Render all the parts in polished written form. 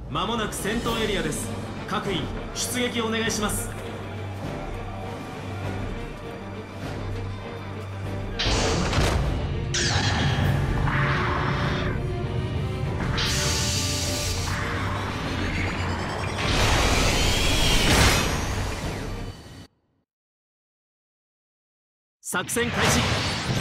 間もなく戦闘エリアです。各員出撃をお願いします。作戦開始。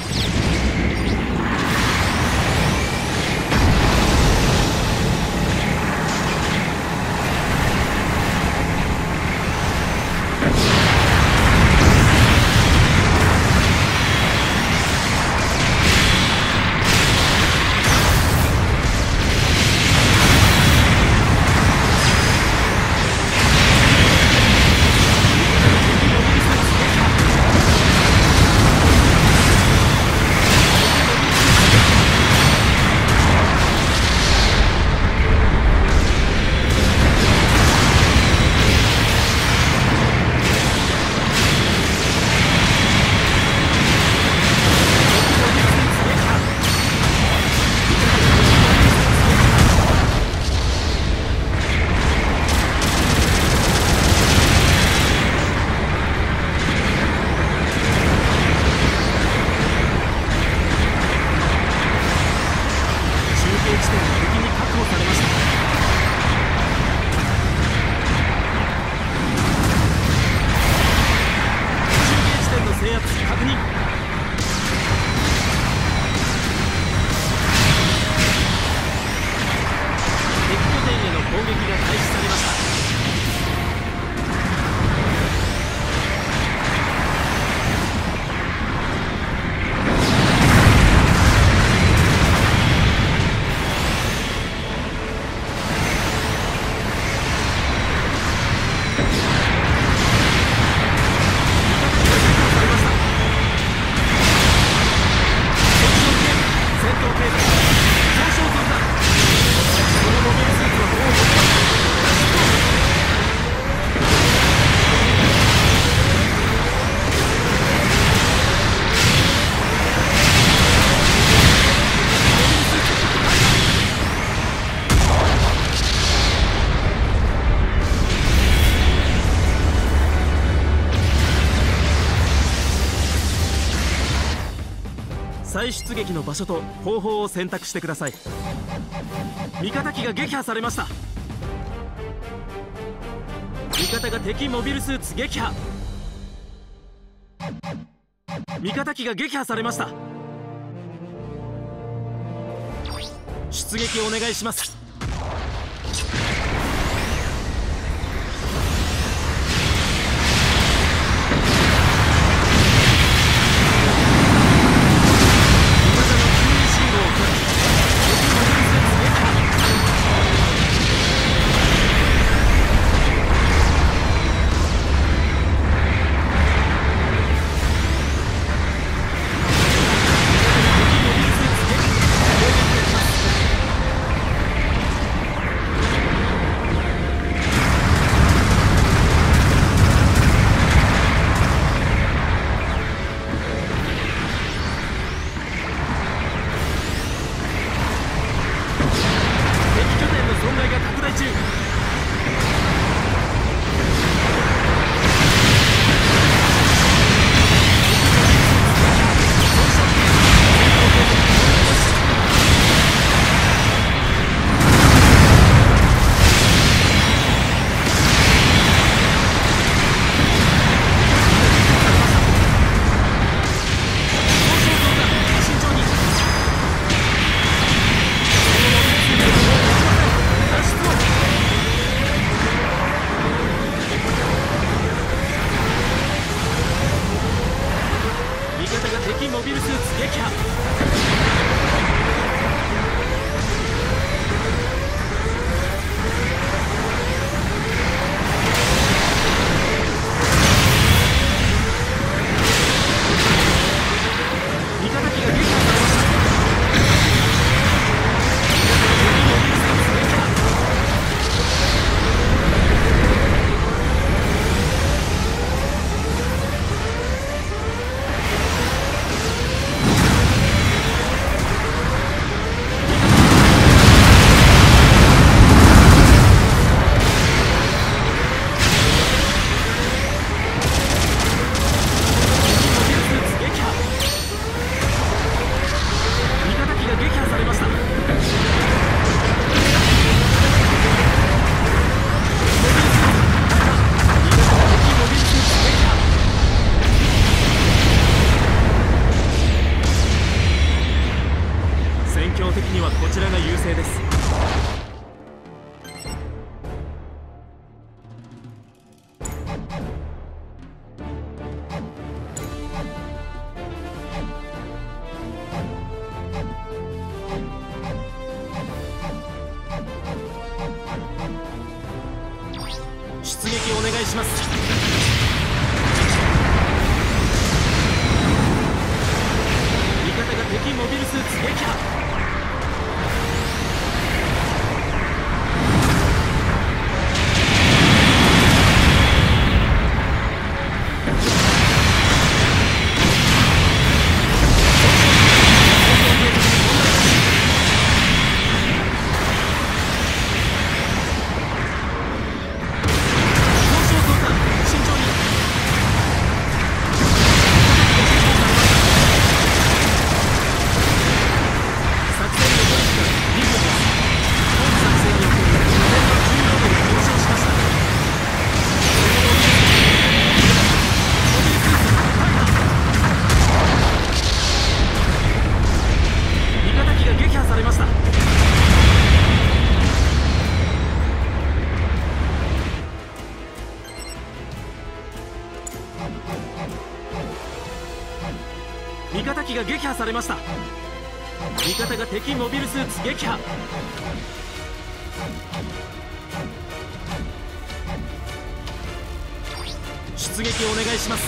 再出撃の場所と方法を選択してください。味方機が撃破されました。味方が敵モビルスーツ撃破。味方機が撃破されました。出撃をお願いします。 出撃お願いします。味方が敵モビルスーツ撃破。味方機が撃破されました。味方が敵モビルスーツ撃破。出撃お願いします。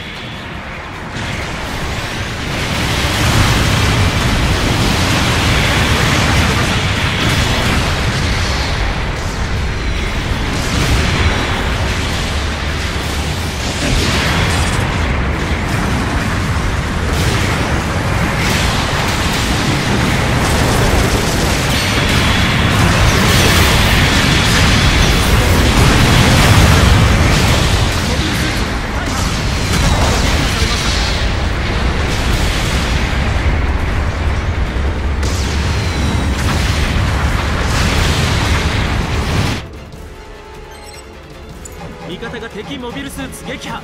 味方が敵モビルスーツ撃破。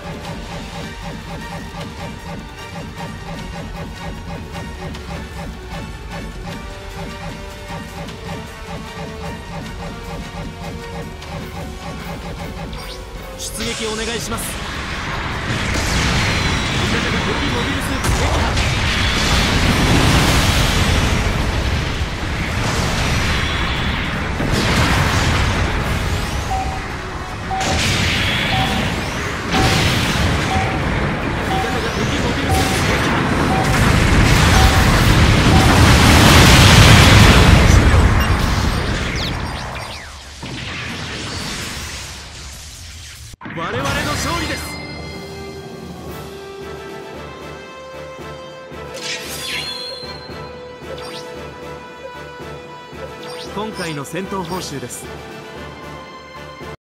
出撃お願いします。味方が敵モビルスーツ撃破。我々の勝利です。今回の戦闘報酬です。